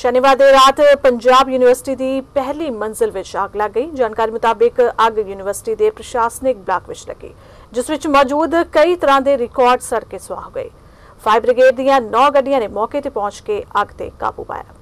शनिवार देर रात पंजाब यूनिवर्सिटी की पहली मंजिल विच अग लग गई। जानकारी मुताबिक अग यूनिवर्सिटी के प्रशासनिक ब्लॉक विच लगी, जिस विच मौजूद कई तरह के रिकॉर्ड सड़ के सुआह हो गए। फायर ब्रिगेड दीयां 9 गड्डियां ने मौके पर पहुंच के अग ते काबू पाया।